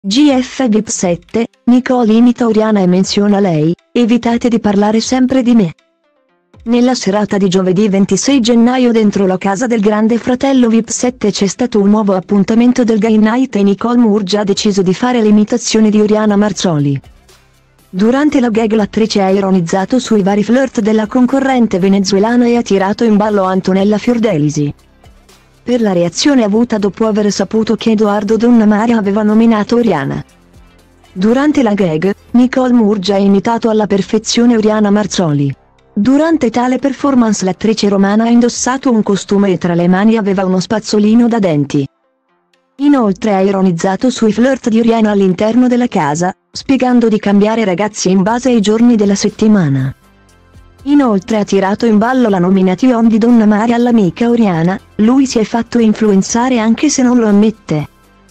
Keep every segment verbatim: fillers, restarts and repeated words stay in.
G F V I P sette, Nicole imita Oriana e menziona lei: evitate di parlare sempre di me. Nella serata di giovedì ventisei gennaio dentro la casa del grande fratello V I P sette c'è stato un nuovo appuntamento del Gay Night e Nicole Murgia ha deciso di fare l'imitazione di Oriana Marzoli. Durante la gag l'attrice ha ironizzato sui vari flirt della concorrente venezuelana e ha tirato in ballo Antonella Fiordelisi. Per la reazione avuta dopo aver saputo che Edoardo Donnamaria aveva nominato Oriana. Durante la gag, Nicole Murgia ha imitato alla perfezione Oriana Marzoli. Durante tale performance l'attrice romana ha indossato un costume e tra le mani aveva uno spazzolino da denti. Inoltre ha ironizzato sui flirt di Oriana all'interno della casa, spiegando di cambiare ragazzi in base ai giorni della settimana. Inoltre ha tirato in ballo la nomination di Donnamaria all'amica Oriana: lui si è fatto influenzare anche se non lo ammette.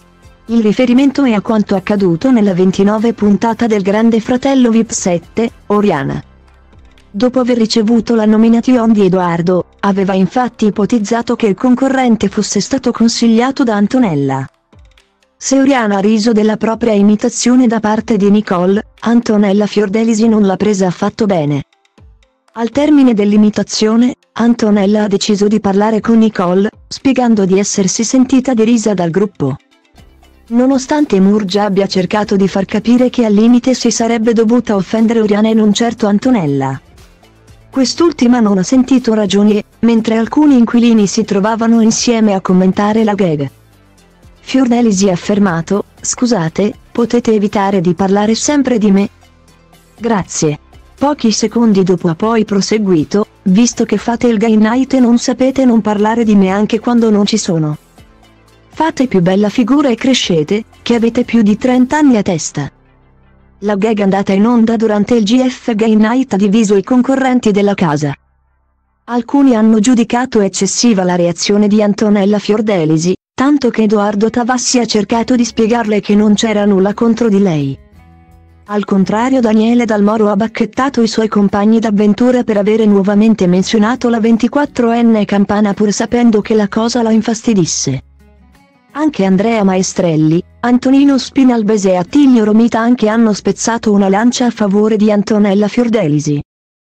Il riferimento è a quanto accaduto nella ventinove puntata del Grande Fratello V I P sette, Oriana. Dopo aver ricevuto la nomination di Edoardo, aveva infatti ipotizzato che il concorrente fosse stato consigliato da Antonella. Se Oriana ha riso della propria imitazione da parte di Nicole, Antonella Fiordelisi non l'ha presa affatto bene. Al termine dell'imitazione, Antonella ha deciso di parlare con Nicole, spiegando di essersi sentita derisa dal gruppo. Nonostante Murgia abbia cercato di far capire che al limite si sarebbe dovuta offendere Oriana e non certo Antonella. Quest'ultima non ha sentito ragioni, mentre alcuni inquilini si trovavano insieme a commentare la gag. Fiordelisi ha affermato: "Scusate, potete evitare di parlare sempre di me? Grazie." Pochi secondi dopo ha poi proseguito: "Visto che fate il Gay Night e non sapete non parlare di me anche quando non ci sono. Fate più bella figura e crescete, che avete più di trenta anni a testa." La gag andata in onda durante il G F Gay Night ha diviso i concorrenti della casa. Alcuni hanno giudicato eccessiva la reazione di Antonella Fiordelisi, tanto che Edoardo Tavassi ha cercato di spiegarle che non c'era nulla contro di lei. Al contrario Daniele Dal Moro ha bacchettato i suoi compagni d'avventura per avere nuovamente menzionato la ventiquattrenne campana pur sapendo che la cosa la infastidisse. Anche Andrea Maestrelli, Antonino Spinalbese e Attilio Romita anche hanno spezzato una lancia a favore di Antonella Fiordelisi.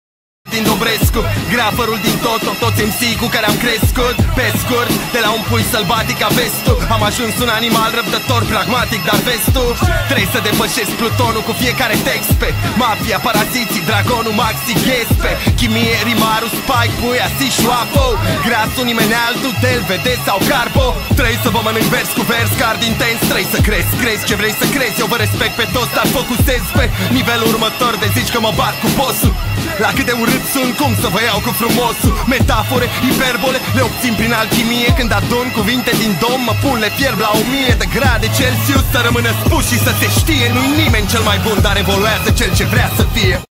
Din Dobrescu, grafarul din Toto, toți M C cu care am crescut. Pe scurt, de la un pui sălbatic a vestul, am ajuns un animal răbdător, pragmatic, dar vestul trebuie să depășesc plutonul cu fiecare text pe mafia, paraziții, dragonul, maxi, ghespe chimie, rimarul, spike, puia, si, șoapo grasul, nimeni altul, del, vede sau carbo. Trebuie să vă mănânc vers cu vers, card intens. Trebuie să crezi, crezi ce vrei să crezi. Eu vă respect pe toți, dar focusez pe nivelul următor. De zici că mă bat cu bossul. La cât de urât sunt, cum să vă iau cu frumosul. Metafore, hiperbole, le obțin prin alchimie. Când adun cuvinte din dom, mă pun, le fierb la o mie de grade Celsius. Să rămână spus și să se știe: nu-i nimeni cel mai bun, dar evoluează cel ce vrea să fie.